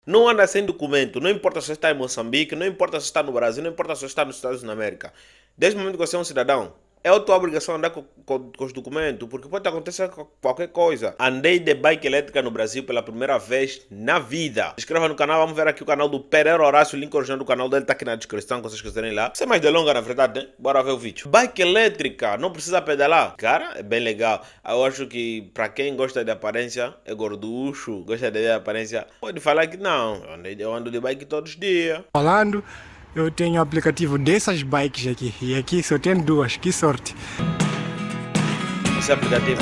Não anda sem documento, não importa se está em Moçambique, não importa se está no Brasil, não importa se está nos Estados Unidos da América. Desde o momento que você é um cidadão, é a tua obrigação andar com os documentos, porque pode acontecer qualquer coisa. Andei de bike elétrica no Brasil pela primeira vez na vida. Se inscreva no canal, vamos ver aqui o canal do Pereira Horácio, o link original do canal dele está aqui na descrição, se vocês quiserem ir lá. Sem mais delongas, na verdade, né? Bora ver o vídeo. Bike elétrica, não precisa pedalar. Cara, é bem legal. Eu acho que para quem gosta de aparência, é gorducho, gosta de aparência, pode falar que não. Eu ando de bike todos os dias. Falando, eu tenho o aplicativo dessas bikes aqui. E aqui só tem duas, que sorte. Esse aplicativo,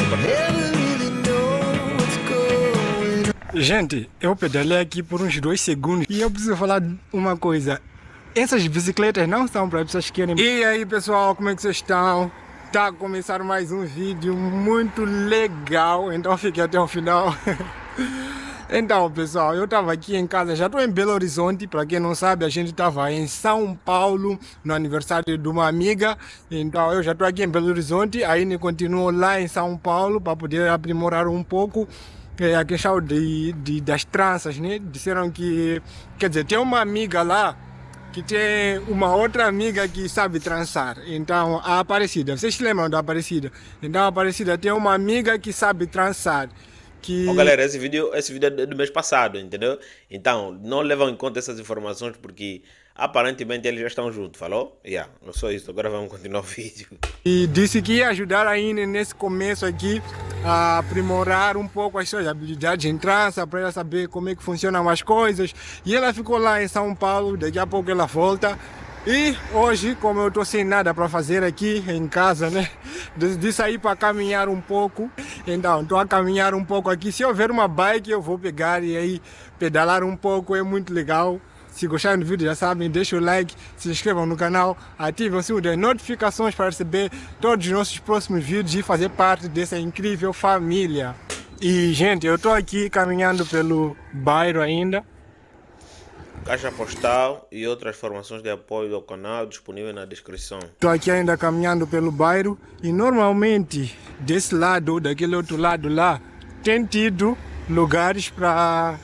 Gente, eu pedalei aqui por uns 2 segundos e eu preciso falar uma coisa. Essas bicicletas não são para pessoas que querem... E aí pessoal, como é que vocês estão? Tá a começar mais um vídeo muito legal, então fique até o final. Então pessoal, eu estava aqui em casa, já estou em Belo Horizonte, para quem não sabe, a gente estava em São Paulo, no aniversário de uma amiga, então eu já estou aqui em Belo Horizonte, ainda continuo lá em São Paulo, para poder aprimorar um pouco a questão das tranças, né? Disseram que, quer dizer, tem uma amiga lá, que tem uma outra amiga que sabe trançar, então a Aparecida, vocês se lembram da Aparecida? Então a Aparecida tem uma amiga que sabe trançar. Oh, galera, esse vídeo é do mês passado, entendeu? Então, não levam em conta essas informações porque aparentemente eles já estão juntos, falou? Não só isso, agora vamos continuar o vídeo. E disse que ia ajudar ainda nesse começo aqui a aprimorar um pouco as suas habilidades em trança, para ela saber como é que funcionam as coisas. E ela ficou lá em São Paulo, daqui a pouco ela volta. E hoje, como eu tô sem nada para fazer aqui em casa, né? Decidi sair para caminhar um pouco. Então, estou a caminhar um pouco aqui. Se eu ver uma bike, eu vou pegar e aí pedalar um pouco. É muito legal. Se gostaram do vídeo, já sabem, deixa o like, se inscrevam no canal, ativem o sininho das notificações para receber todos os nossos próximos vídeos e fazer parte dessa incrível família. E, gente, eu tô aqui caminhando pelo bairro ainda. Caixa postal e outras informações de apoio ao canal disponível na descrição. Estou aqui ainda caminhando pelo bairro e normalmente desse lado, daquele outro lado lá, tem tido lugares para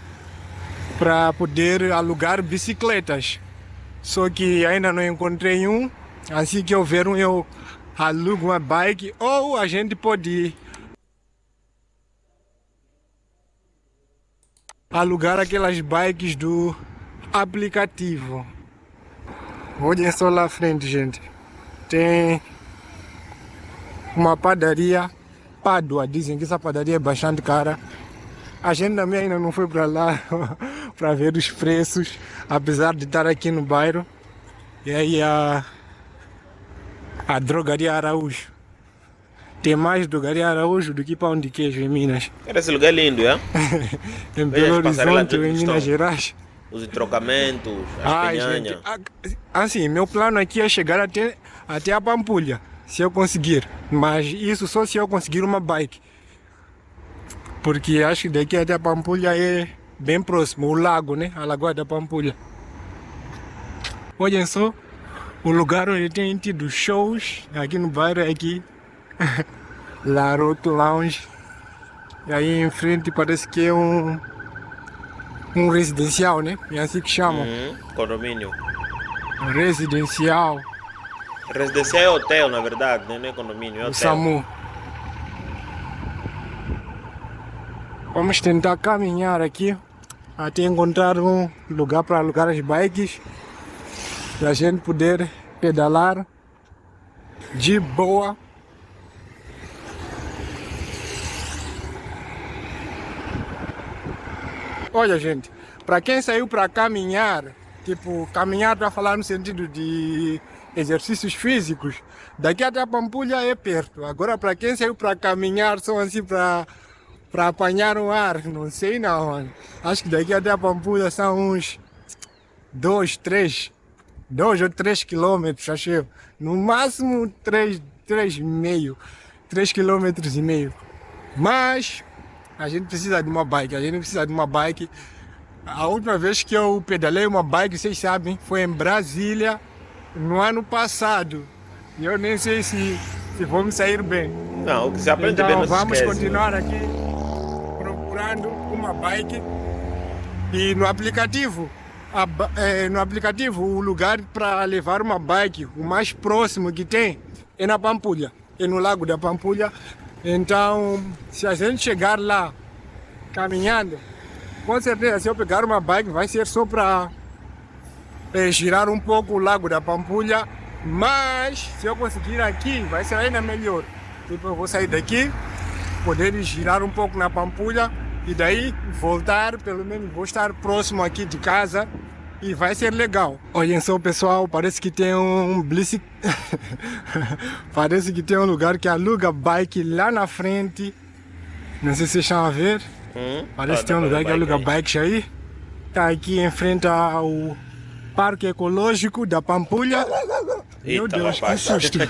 poder alugar bicicletas. Só que ainda não encontrei um, assim que eu ver um eu alugo uma bike ou a gente pode alugar aquelas bikes do aplicativo. Olhem só lá à frente, gente. Tem uma padaria Pádua. Dizem que essa padaria é bastante cara. A gente também ainda não foi para lá para ver os preços, apesar de estar aqui no bairro. E aí a drogaria Araújo. Tem mais drogaria Araújo do que pão de queijo em Minas. Esse lugar é lindo, é? Em Belo Horizonte ou em Minas Gerais. Os trocamentos, as penhanhas. Assim, meu plano aqui é chegar até a Pampulha, se eu conseguir. Mas isso só se eu conseguir uma bike. Porque acho que daqui até a Pampulha é bem próximo, o lago, né? A Lagoa da Pampulha. Olhem só, o lugar onde tem tido shows aqui no bairro é aqui. Laroto Lounge. E aí em frente parece que é um residencial, né? É assim que chamam. Condomínio. Residencial. Residencial é hotel, na verdade, né? Não é condomínio, é hotel. O SAMU. Vamos tentar caminhar aqui até encontrar um lugar para alugar as bikes, para a gente poder pedalar de boa. Olha, gente, para quem saiu para caminhar, tipo, caminhar para falar no sentido de exercícios físicos, daqui até a Pampulha é perto. Agora, para quem saiu para caminhar, só assim para apanhar o ar, não sei não, mano. Acho que daqui até a Pampulha são uns 2 ou 3 quilômetros, acho eu. No máximo 3,5 quilômetros e meio. Mas a gente precisa de uma bike, A última vez que eu pedalei uma bike, vocês sabem, foi em Brasília, no ano passado. E eu nem sei se vamos sair bem. Não, o que se aprende então, bem não se vamos esquece. continuar aqui procurando uma bike E no aplicativo, o lugar para levar uma bike, o mais próximo que tem, é na Pampulha, é no Lago da Pampulha. Então, se a gente chegar lá caminhando, com certeza, se eu pegar uma bike, vai ser só para girar um pouco o Lago da Pampulha. Mas, se eu conseguir aqui, vai ser ainda melhor. Tipo, eu vou sair daqui, poder girar um pouco na Pampulha e daí voltar, pelo menos vou estar próximo aqui de casa e vai ser legal. Olhem só, pessoal, parece que tem parece que tem um lugar que aluga bike lá na frente. Não sei se vocês estão a ver. Parece que tem um lugar que aluga bikes aí. Tá aqui em frente ao Parque Ecológico da Pampulha. Meu Deus, que susto!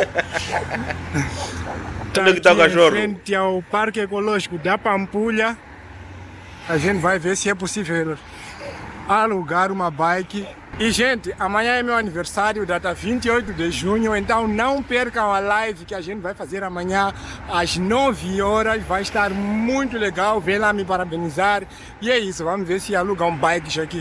Tá aqui em frente ao Parque Ecológico da Pampulha. A gente vai ver se é possível alugar uma bike. E, gente, amanhã é meu aniversário, data 28 de junho, então não percam a live que a gente vai fazer amanhã às 9 horas. Vai estar muito legal, vem lá me parabenizar. E é isso, vamos ver se alugam bikes aqui.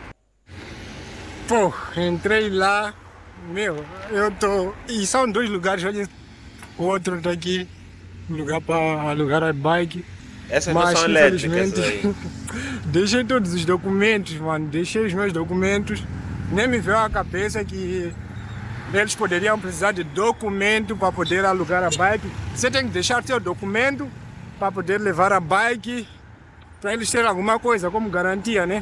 Pô, entrei lá, meu, eu tô... E são dois lugares, olha, o outro tá aqui, lugar para alugar a bike. Essas não são elétricas aí. Deixei todos os documentos, mano, deixei os meus documentos. Nem me veio à cabeça que eles poderiam precisar de documento para poder alugar a bike. Você tem que deixar seu documento para poder levar a bike, para eles terem alguma coisa como garantia, né?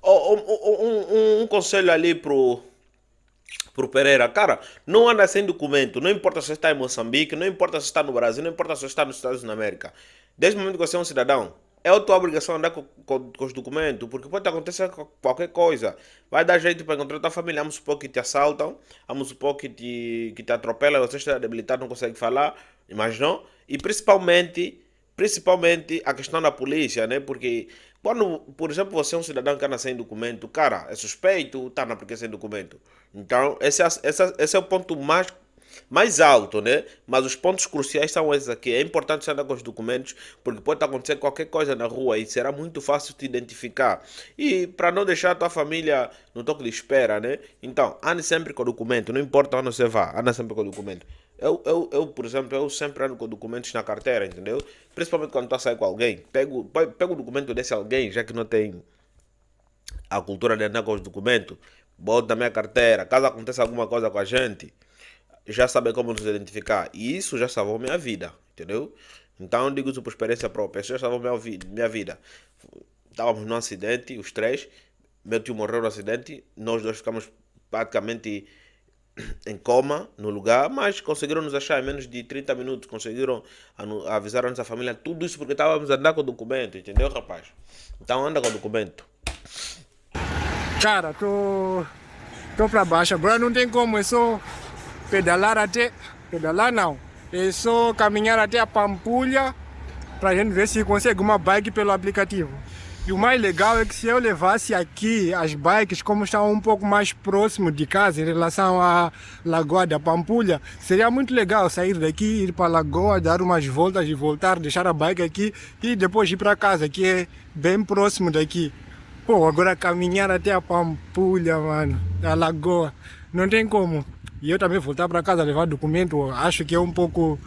Um conselho ali pro Pereira, cara, não anda sem documento, não importa se está em Moçambique, não importa se está no Brasil, não importa se está nos Estados Unidos da América. Desde o momento que você é um cidadão, é a tua obrigação andar com os documentos, porque pode acontecer qualquer coisa. Vai dar jeito para encontrar tua família, vamos supor que te assaltam, vamos supor que te atropelam, você está debilitado, não consegue falar, mas não. E principalmente a questão da polícia, né? Porque quando, por exemplo, você é um cidadão que anda sem documento, cara, é suspeito, tá na porque sem documento. Então, esse é o ponto mais alto, né? Mas os pontos cruciais são esses aqui. É importante você andar com os documentos, porque pode acontecer qualquer coisa na rua e será muito fácil te identificar. E para não deixar a tua família no toque de espera, né? Então, ande sempre com documento, não importa onde você vá, anda sempre com documento. Eu, por exemplo, eu sempre ando com documentos na carteira, entendeu? Principalmente quando estou a sair com alguém. Pego o documento desse alguém, já que não tem a cultura de andar com os documentos, boto na minha carteira. Caso aconteça alguma coisa com a gente, já sabe como nos identificar. E isso já salvou minha vida, entendeu? Então eu digo isso por experiência própria. Isso já salvou minha vida. Estávamos num acidente, os três. Meu tio morreu no acidente. Nós dois ficamos praticamente em coma no lugar, mas conseguiram nos achar em menos de 30 minutos. Conseguiram avisar a nossa família. Tudo isso porque estávamos andando com documento, entendeu, rapaz? Então anda com documento. Cara, tô pra baixo. Agora não tem como, é só pedalar não, é só caminhar até a Pampulha pra gente ver se consegue uma bike pelo aplicativo. E o mais legal é que se eu levasse aqui as bikes, como estão um pouco mais próximo de casa em relação à Lagoa da Pampulha, seria muito legal sair daqui, ir para a Lagoa, dar umas voltas e voltar, deixar a bike aqui e depois ir para casa, que é bem próximo daqui. Pô, agora caminhar até a Pampulha, mano, a Lagoa, não tem como. E eu também voltar para casa levar documento, acho que é um pouco,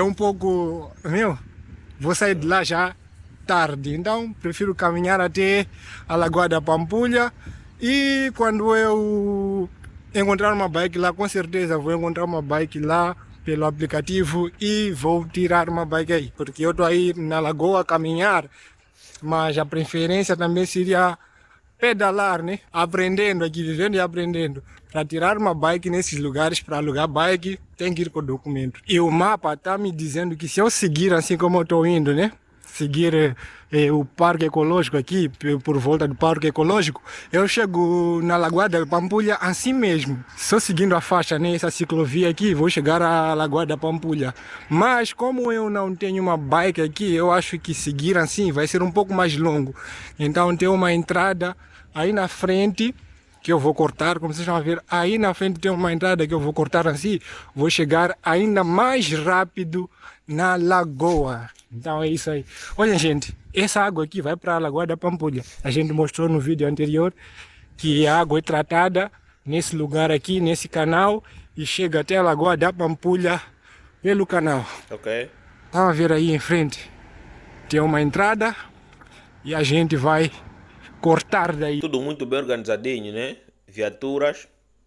meu, vou sair de lá já tarde, então prefiro caminhar até a Lagoa da Pampulha e quando eu encontrar uma bike lá, com certeza vou encontrar uma bike lá pelo aplicativo e vou tirar uma bike aí, porque eu estou aí na Lagoa a caminhar, mas a preferência também seria pedalar, né? Aprendendo aqui, vivendo e aprendendo. Para tirar uma bike nesses lugares, para alugar bike, tem que ir com documento. E o mapa está me dizendo que se eu seguir assim como eu estou indo, né? Seguir o Parque Ecológico aqui, por volta do Parque Ecológico, eu chego na Lagoa da Pampulha assim mesmo. Só seguindo a faixa, né? Essa ciclovia aqui, vou chegar à Lagoa da Pampulha. Mas como eu não tenho uma bike aqui, eu acho que seguir assim vai ser um pouco mais longo. Então tem uma entrada aí na frente que eu vou cortar, como vocês estão a ver, aí na frente tem uma entrada que eu vou cortar assim, vou chegar ainda mais rápido na lagoa. Então é isso aí. Olha, gente, essa água aqui vai para a Lagoa da Pampulha. A gente mostrou no vídeo anterior que a água é tratada nesse lugar aqui, nesse canal, e chega até a Lagoa da Pampulha pelo canal. Ok. Estão a ver aí em frente, tem uma entrada e a gente vai cortar daí. Tudo muito bem organizadinho, né? Viaturas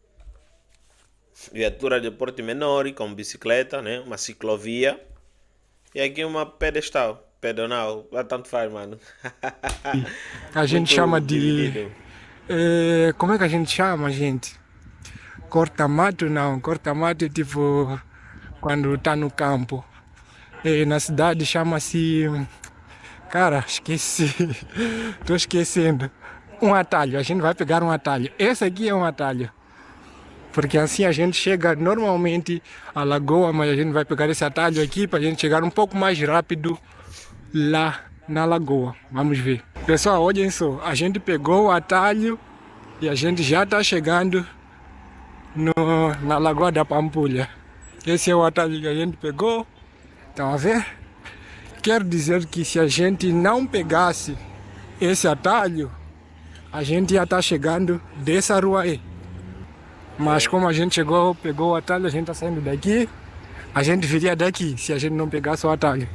de porte menor, com bicicleta, né? Uma ciclovia. E aqui uma pedonal, lá tanto faz, mano. A gente Muito chama de... dividido. como é que a gente chama, gente? Corta-mato não, corta-mato é tipo quando tá no campo. Na cidade chama-se... Cara, esqueci. Tô esquecendo. Um atalho, a gente vai pegar um atalho. Esse aqui é um atalho. Porque assim a gente chega normalmente à lagoa, mas a gente vai pegar esse atalho aqui para a gente chegar um pouco mais rápido lá na lagoa. Vamos ver. Pessoal, olhem só, a gente pegou o atalho e a gente já está chegando na Lagoa da Pampulha. Esse é o atalho que a gente pegou. Estão a ver? Quer dizer que se a gente não pegasse esse atalho, a gente ia estar chegando dessa rua aí. Mas como a gente pegou o atalho, a gente está saindo daqui, a gente viria daqui se a gente não pegasse o atalho.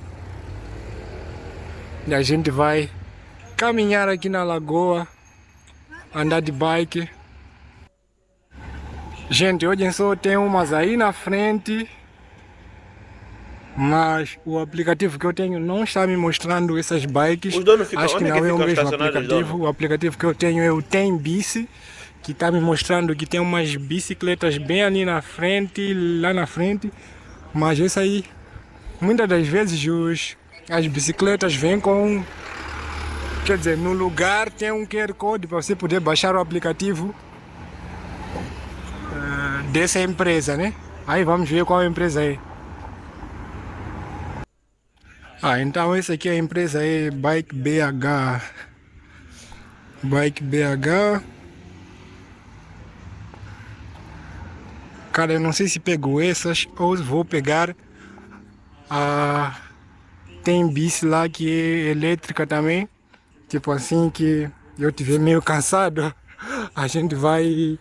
E a gente vai caminhar aqui na lagoa, andar de bike. Gente, olhem só, tem umas aí na frente, mas o aplicativo que eu tenho não está me mostrando essas bikes. Os donos ficam, acho que onde não é que é o ficam mesmo estacionados os aplicativo. donos? O aplicativo que eu tenho é o Tem Bici, que está me mostrando que tem umas bicicletas bem ali na frente, lá na frente. Mas esse aí, muitas das vezes as bicicletas vêm com... Quer dizer, no lugar tem um QR Code para você poder baixar o aplicativo dessa empresa, né? Aí vamos ver qual empresa é. Então essa aqui é a empresa, é Bike BH. Bike BH. Cara, eu não sei se pego essas ou vou pegar a... Tem bici lá que é elétrica também. Tipo assim que eu estiver meio cansado, a gente vai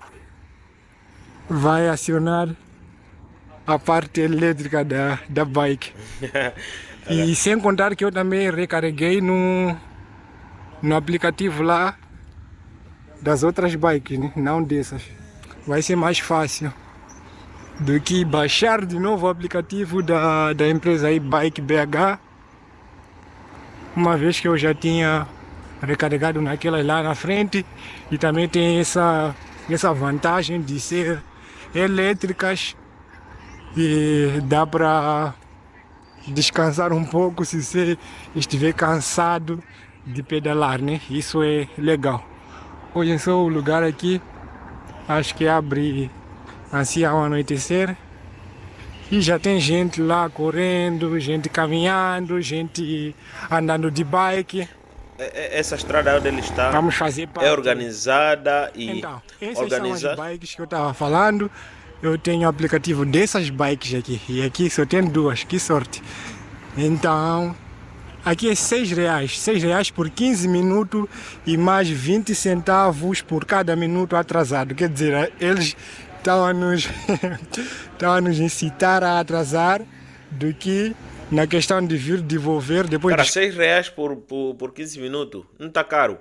acionar a parte elétrica da bike. E sem contar que eu também recarreguei no aplicativo lá das outras bikes, né? Não dessas. Vai ser mais fácil do que baixar de novo o aplicativo da empresa aí, Bike BH, uma vez que eu já tinha recarregado naquelas lá na frente. E também tem essa vantagem de ser elétricas e dá para descansar um pouco se você estiver cansado de pedalar, né? Isso é legal. Olhem só o lugar aqui, acho que abre assim ao anoitecer. E já tem gente lá correndo, gente caminhando, gente andando de bike. Essa estrada onde ele está Vamos fazer parte. é organizada e Então, essas são as bikes que eu estava falando. Eu tenho o aplicativo dessas bikes aqui. E aqui só tem duas, que sorte. Então, aqui é R$6. R$6 por 15 minutos e mais 20 centavos por cada minuto atrasado. Quer dizer, eles estão a nos incitar a atrasar do que na questão de vir devolver depois. Cara, R$6 por 15 minutos, não está caro.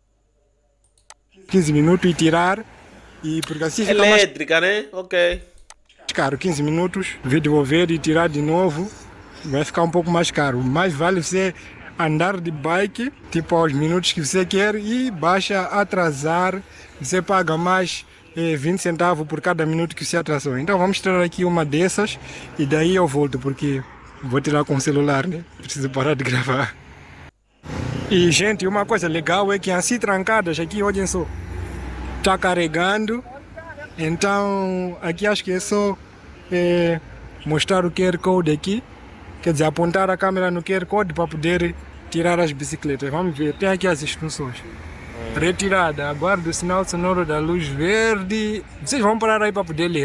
15 minutos e tirar. E porque assim fica elétrica, né? Ok. mais caro. 15 minutos, vir devolver e tirar de novo. Vai ficar um pouco mais caro. Mais vale você andar de bike, tipo aos minutos que você quer, e baixa atrasar. Você paga mais 20 centavos por cada minuto que você atrasou. Então vamos tirar aqui uma dessas e daí eu volto, porque vou tirar com o celular, né? Preciso parar de gravar. E gente, uma coisa legal é que assim trancadas aqui, olhem só, está carregando. Então aqui acho que é só mostrar o QR Code aqui. Quer dizer, apontar a câmera no QR Code para poder tirar as bicicletas. Vamos ver, tem aqui as instruções. Retirada. Aguardo o sinal sonoro da luz verde. Vocês vão parar aí para poder ler.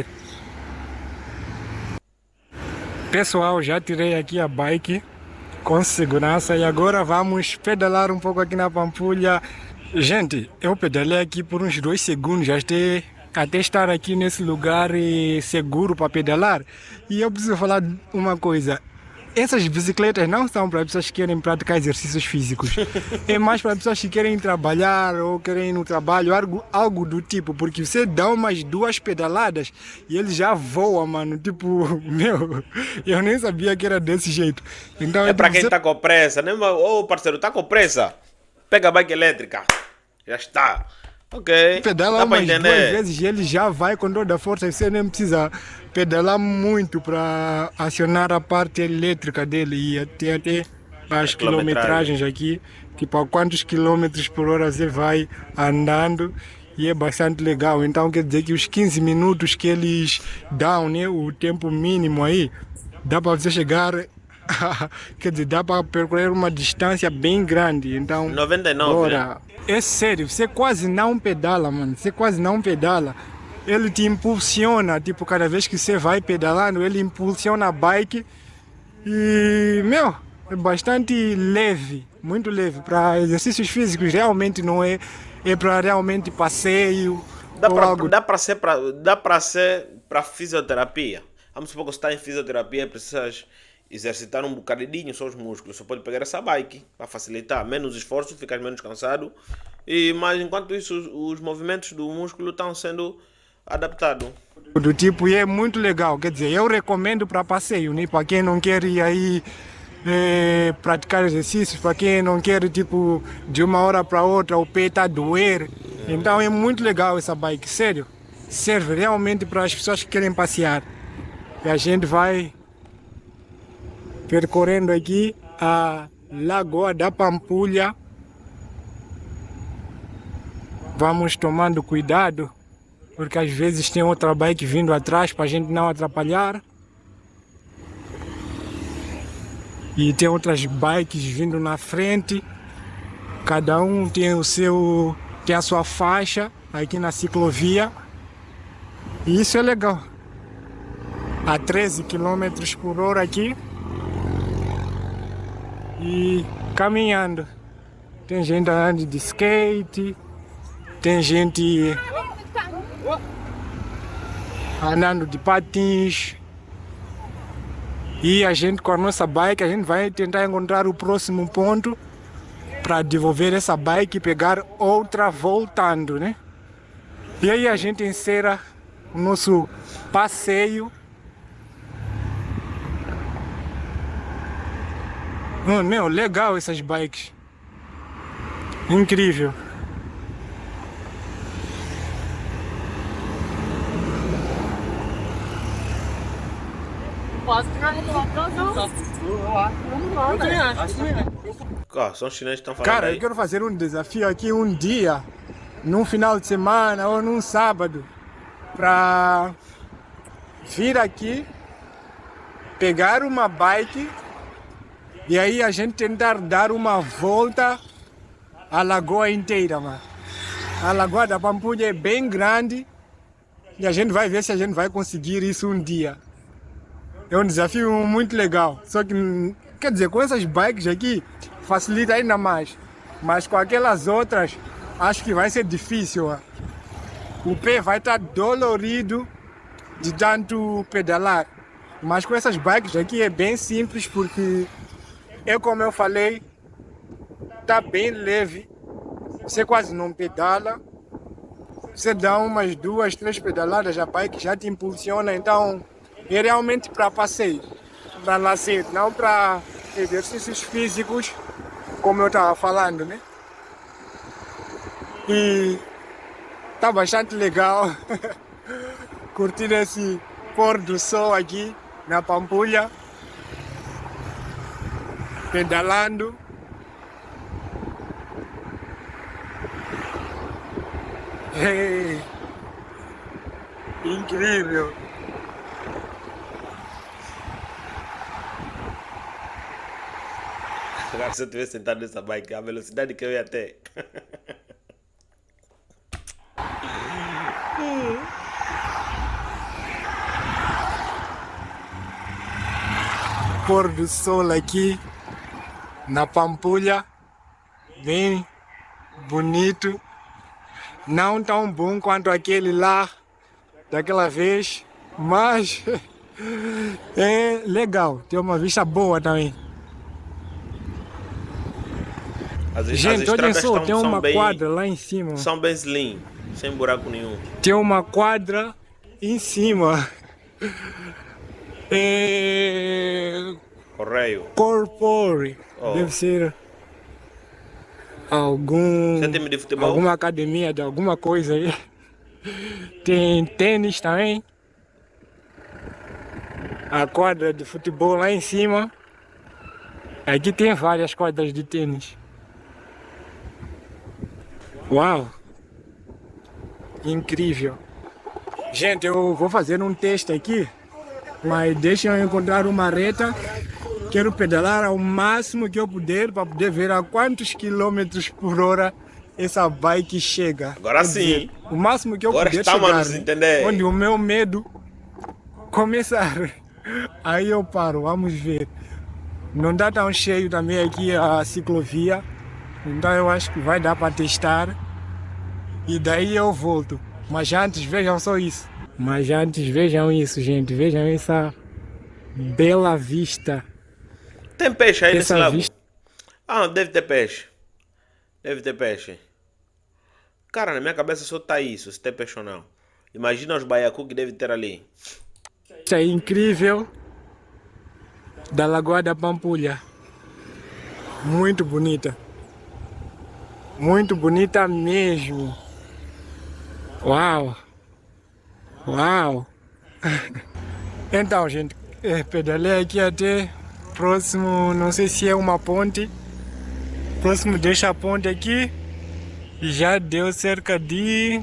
Pessoal, já tirei aqui a bike com segurança e agora vamos pedalar um pouco aqui na Pampulha. Gente, eu pedalei aqui por uns 2 segundos até estar aqui nesse lugar seguro para pedalar. E eu preciso falar uma coisa. Essas bicicletas não são para pessoas que querem praticar exercícios físicos. É mais para pessoas que querem trabalhar ou querem ir no trabalho, algo do tipo. Porque você dá umas 2 pedaladas e ele já voa, mano. Tipo, meu, eu nem sabia que era desse jeito. Então, É para quem está com pressa, né? Ô parceiro, está com pressa? Pega a bike elétrica. Já está. Ok. pedala Dá para umas 2 entender. vezes e ele já vai com toda a força. Você nem precisa pedalar muito para acionar a parte elétrica dele e até as quilometragens aqui. Tipo, a quantos quilômetros por hora você vai andando. E é bastante legal. Então quer dizer que os 15 minutos que eles dão, né, o tempo mínimo aí, dá para você chegar. Quer dizer, dá para percorrer uma distância bem grande. Então, 99, né? bora. É sério, você quase não pedala, mano. Você quase não pedala. Ele te impulsiona, tipo, cada vez que você vai pedalando, ele impulsiona a bike. E, meu, é bastante leve, muito leve. Para exercícios físicos, realmente não é. É para realmente passeio ou algo. Dá para ser para fisioterapia. Vamos supor que você está em fisioterapia e precisas exercitar um bocadinho só os músculos. Você pode pegar essa bike para facilitar. Menos esforço, ficas menos cansado. Mas enquanto isso, os movimentos do músculo estão sendo adaptados. Do tipo, e é muito legal. Quer dizer, eu recomendo para passeio, né? Para quem não quer ir aí praticar exercícios, para quem não quer, tipo, de uma hora para outra o pé tá a doer. Então é muito legal essa bike, sério. Serve realmente para as pessoas que querem passear. E a gente vai percorrendo aqui a Lagoa da Pampulha. Vamos tomando cuidado, porque às vezes tem outra bike vindo atrás para a gente não atrapalhar. E tem outras bikes vindo na frente. Cada um tem tem a sua faixa aqui na ciclovia. E isso é legal. A 13 km por hora aqui. E caminhando. Tem gente andando de skate. Tem gente andando de patins. E a gente com a nossa bike, a gente vai tentar encontrar o próximo ponto para devolver essa bike e pegar outra voltando, né? E aí a gente encerra o nosso passeio. Meu, legal essas bikes. Incrível. São os chineses que estão falando Cara, eu aí. quero fazer um desafio aqui um dia, num final de semana ou num sábado, para vir aqui, pegar uma bike e aí a gente tentar dar uma volta à lagoa inteira, mano. A Lagoa da Pampulha é bem grande e a gente vai ver se a gente vai conseguir isso um dia. É um desafio muito legal. Só que, quer dizer, com essas bikes aqui, facilita ainda mais. Mas com aquelas outras, acho que vai ser difícil. Ó. O pé vai estar dolorido de tanto pedalar. Mas com essas bikes aqui é bem simples, porque como eu falei, tá bem leve. Você quase não pedala. Você dá umas 2, 3 pedaladas, a bike já te impulsiona. Então, é realmente para passeio, para lazer, não para exercícios físicos, como eu estava falando, né? E tá bastante legal curtir esse pôr do sol aqui na Pampulha, pedalando. Hey, incrível! Agora, se eu tivesse sentado nessa bike, a velocidade que eu ia ter. pôr do sol aqui na Pampulha, bem bonito, não tão bom quanto aquele lá daquela vez, mas é legal, tem uma vista boa também. Gente, olhem só, tem uma quadra lá em cima. São bem slim, sem buraco nenhum. Tem uma quadra em cima. Correio. Corpore. Oh. Deve ser Você time de futebol? alguma academia de alguma coisa aí. Tem tênis também. A quadra de futebol lá em cima. Aqui tem várias quadras de tênis. Uau! Incrível! Gente, eu vou fazer um teste aqui, mas deixa eu encontrar uma reta. Quero pedalar ao máximo que eu puder para poder ver a quantos quilômetros por hora essa bike chega. Agora sim! O máximo que eu Agora puder estamos chegar, a nos entender. onde o meu medo começar. Aí eu paro, vamos ver. Não dá tão cheio também aqui a ciclovia. Então eu acho que vai dar para testar e daí eu volto. Mas antes vejam só isso. Mas antes vejam isso, gente. Vejam essa bela vista. Tem peixe aí nesse Essa lago? vista- Ah, deve ter peixe. Deve ter peixe. Cara, na minha cabeça só tá isso, se tem peixe ou não. Imagina os baiacu que deve ter ali. É incrível da Lagoa da Pampulha. Muito bonita. Muito bonita mesmo. Uau! Uau! Então, gente, pedalei aqui até próximo, não sei se é uma ponte. Próximo desta ponte aqui. E já deu cerca de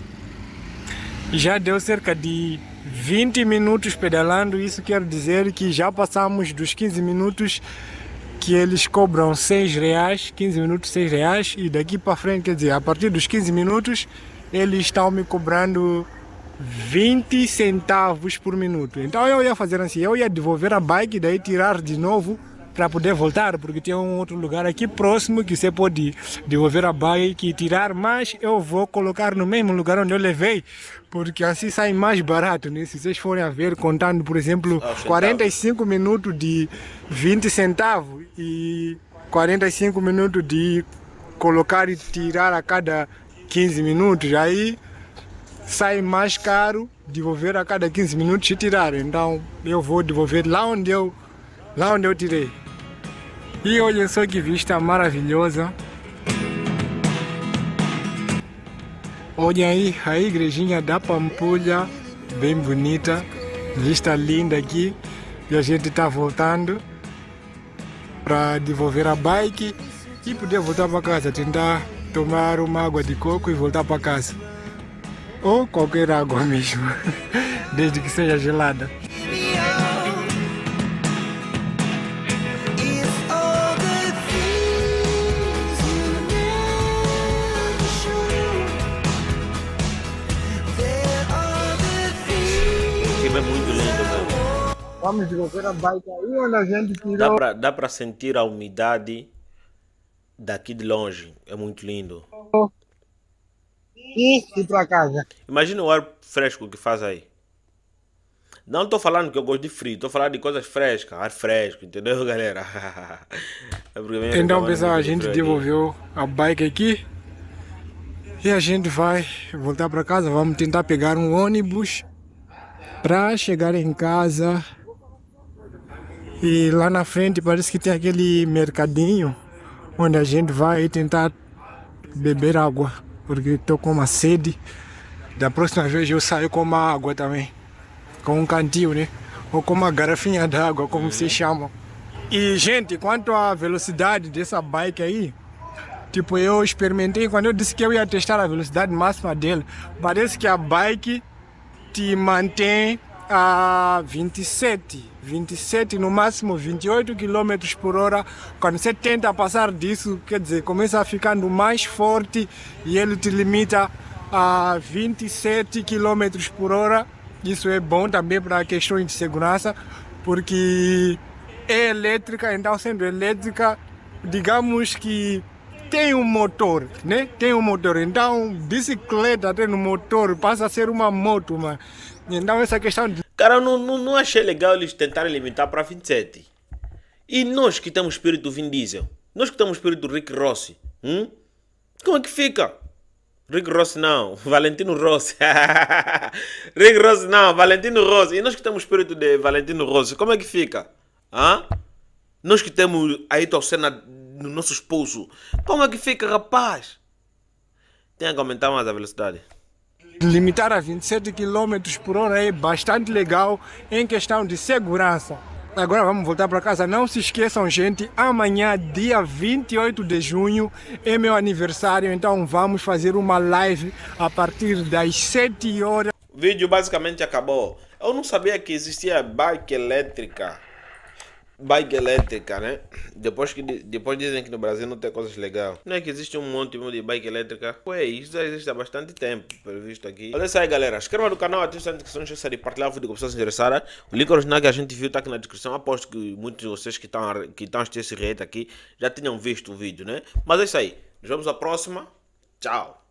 20 minutos pedalando. Isso quer dizer que já passamos dos 15 minutos que eles cobram R$6, 15 minutos R$6, e daqui para frente, quer dizer, a partir dos 15 minutos, eles estão me cobrando 20 centavos por minuto. Então eu ia fazer assim, eu ia devolver a bike, daí tirar de novo para poder voltar, porque tem um outro lugar aqui próximo que você pode devolver a bike e tirar, mas eu vou colocar no mesmo lugar onde eu levei, porque assim sai mais barato, né? Se vocês forem a ver, contando, por exemplo, 45 minutos de 20 centavos e 45 minutos de colocar e tirar a cada 15 minutos, aí sai mais caro devolver a cada 15 minutos e tirar. Então eu vou devolver lá onde eu tirei. E olhem só que vista maravilhosa. Olhem aí a igrejinha da Pampulha, bem bonita, vista linda aqui. E a gente está voltando para devolver a bike e poder voltar para casa, tentar tomar uma água de coco e voltar para casa. Ou qualquer água mesmo, desde que seja gelada. É muito lindo, meu. Vamos devolver a bike aí onde a gente tirou. Dá pra sentir a umidade daqui de longe. É muito lindo. E ir para casa. Imagina o ar fresco que faz aí. Não tô falando que eu gosto de frio, tô falando de coisas frescas, ar fresco, entendeu, galera? É porque vem Então, reclamando pessoal, a muito de gente frio aqui. devolveu a bike aqui e a gente vai voltar para casa. Vamos tentar pegar um ônibus para chegar em casa. E lá na frente parece que tem aquele mercadinho onde a gente vai tentar beber água, porque estou com uma sede. Da próxima vez eu saio com uma água também, com um cantil, né? Ou com uma garrafinha d'água, como se chama. E, gente, quanto à velocidade dessa bike aí, tipo, eu experimentei, quando eu disse que eu ia testar a velocidade máxima dele, parece que a bike te mantém a 27, no máximo 28 km por hora. Quando você tenta passar disso, quer dizer, começa ficando mais forte e ele te limita a 27 km por hora. Isso é bom também para questões de segurança, porque é elétrica, então sendo elétrica, digamos que tem um motor, né? Tem um motor, então bicicleta tendo motor passa a ser uma moto, mano. Então essa questão de Cara, eu não achei legal eles tentarem limitar para 27. E nós que temos espírito Vin Diesel, nós que temos espírito Rick Rossi, como é que fica? Rick Rossi não, Valentino Rossi. Rick Rossi não, Valentino Rossi. E nós que temos espírito de Valentino Rossi, como é que fica? Hã? Nós que temos Ayrton Senna no nosso esposo, como é que fica, rapaz? Tem que aumentar mais a velocidade. limitar a 27 km por hora é bastante legal em questão de segurança. Agora vamos voltar para casa. Não se esqueçam, gente, amanhã, dia 28 de junho, é meu aniversário, então vamos fazer uma live a partir das 7 horas. O vídeo basicamente acabou. Eu não sabia que existia bike elétrica. Bike elétrica, né? Depois dizem que no Brasil não tem coisas legais. Não é que existe um monte de bike elétrica? Ué, isso já existe há bastante tempo, previsto aqui. Olha isso aí, galera. Inscreva no canal, ative as notificações e partilhar o vídeo com pessoas interessadas. O link original que a gente viu está aqui na descrição. Aposto que muitos de vocês que estão a assistir esse react aqui já tinham visto o vídeo, né? Mas é isso aí. Nos vemos na próxima. Tchau.